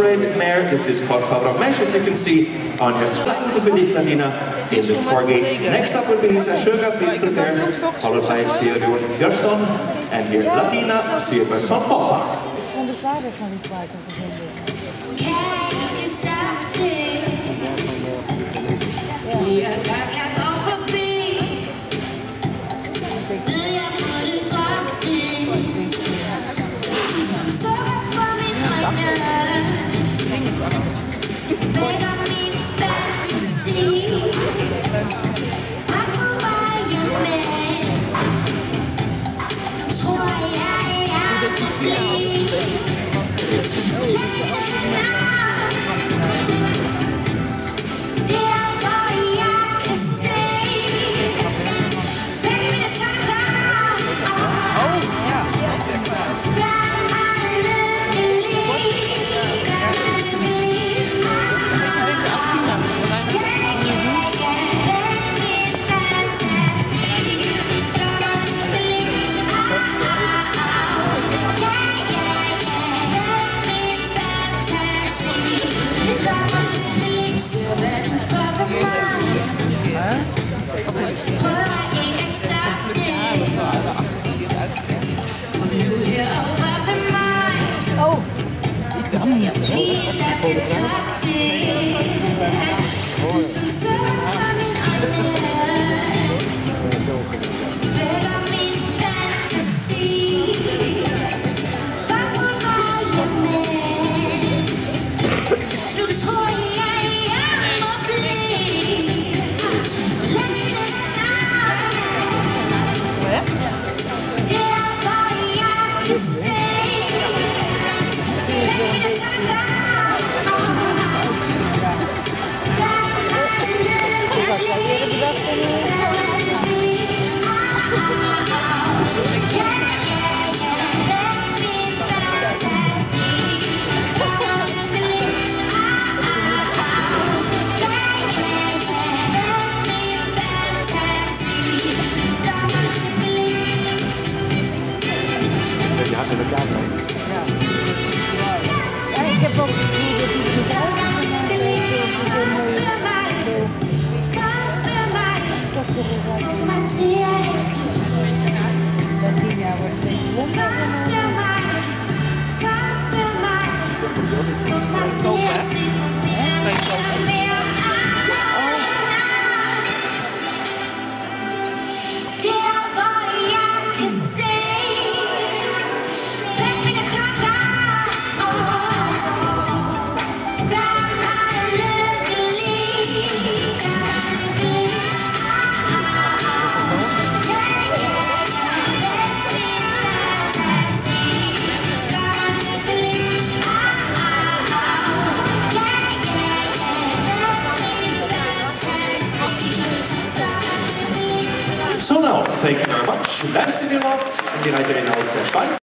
spread mare. This is called covered up mesh, as you can see on your screen. Latina in this 4 gates. Next up will be Lisa Sugar, please prepare, followed by Theodore Gerson, and here Latina, Sir Gerson Foppa. De vader van die paard te vinden. So now, thank you very much. Merci vielmals an die Reiterin aus der Schweiz.